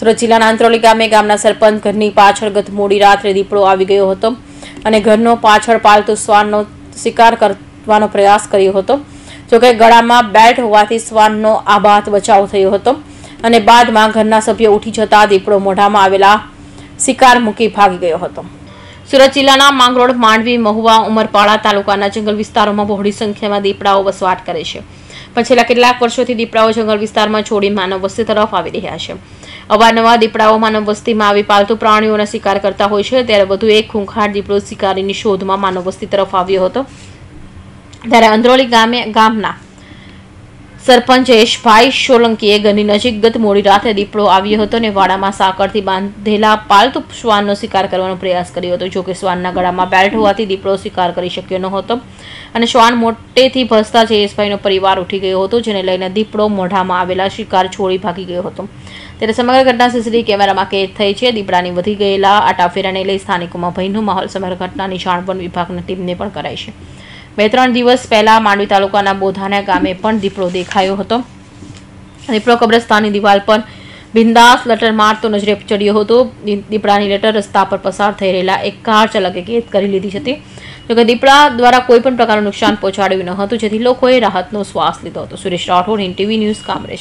સુરત જિલ્લાના આંત્રોલી ગામે ગામના સરપંચ ઘરની પાછળ ગત મોડી રાત્રે દીપડો આવી ગયો હતો અને ઘરનો પાછળ પાલતુ શ્વાનનો શિકાર કરવાનો પ્રયાસ કર્યો હતો। જોકે ગળામાં બેલ્ટ હોવાથી શ્વાનનો આબાદ બચાવ થયો હતો અને બાદમાં ઘરના સભ્યો ઉઠી જતા દીપડો મોઢામાં આવેલા શિકાર મૂકી ભાગી ગયો હતો। સુરત જિલ્લાના માંગરોળ, માંડવી, મહુવા, ઉમરપાડા તાલુકાના જંગલ વિસ્તારોમાં બહોળી સંખ્યામાં દીપડાઓ વસવાટ કરે છે, પણ છેલ્લા કેટલાક વર્ષોથી દીપડાઓ જંગલ વિસ્તારમાં છોડી માનવ વસ્તી તરફ આવી રહ્યા છે। અવારનવાર દીપડાઓ માનવ વસ્તીમાં આવી પાલતુ પ્રાણીઓનો શિકાર કરતા હોય છે, ત્યારે વધુ એક ખૂંખાર દીપડો શિકારીની શોધમાં માનવ વસ્તી તરફ આવ્યો હતો। ત્યારે અંત્રોલી ગામના સરપંચ જયેશભાઈ સોલંકીએ ઘરની નજીક ગત મોડી રાત્રે દીપડો આવ્યો હતો અને વાડામાં સાંકળથી બાંધેલા પાલતુ શ્વાનનો શિકાર કરવાનો પ્રયાસ કર્યો હતો। જોકે શ્વાનના ગળામાં બેલ્ટ હોવાથી દીપડો શિકાર કરી શક્યો ન હતો અને શ્વાન મોટેથી ભસતા જયેશભાઈનો પરિવાર ઉઠી ગયો હતો, જેને લઈને દીપડો મોઢામાં આવેલા શિકાર છોડી ભાગી ગયો હતો। ત્યારે સમગ્ર ઘટના સીસીટીવી કેમેરામાં કેદ થઈ છે। દીપડાની વધી ગયેલા આટાફેરાને લઈ સ્થાનિકોમાં ભયનો માહોલ। સમગ્ર ઘટનાની જાણ વન વિભાગની ટીમને પણ કરાઈ છે। 2-3 દિવસ પહેલા માંડવી તાલુકાના બોધાના ગામે પણ દીપડો દેખાયો હતો। દીપડો કબ્રસ્તાનની દિવાલ પર બિંદાસ લટર મારતો નજરે ચડ્યો હતો। દીપડાની લટર રસ્તા પર પસાર થઈ રહેલા એક કાર ચાલકે કેદ કરી લીધી હતી। જોકે દીપડા દ્વારા કોઈ પણ પ્રકારનું નુકસાન પહોંચાડ્યું ન હતું, જેથી લોકોએ રાહતનો શ્વાસ લીધો હતો। Suresh Rathod, NTV news, Kamrej.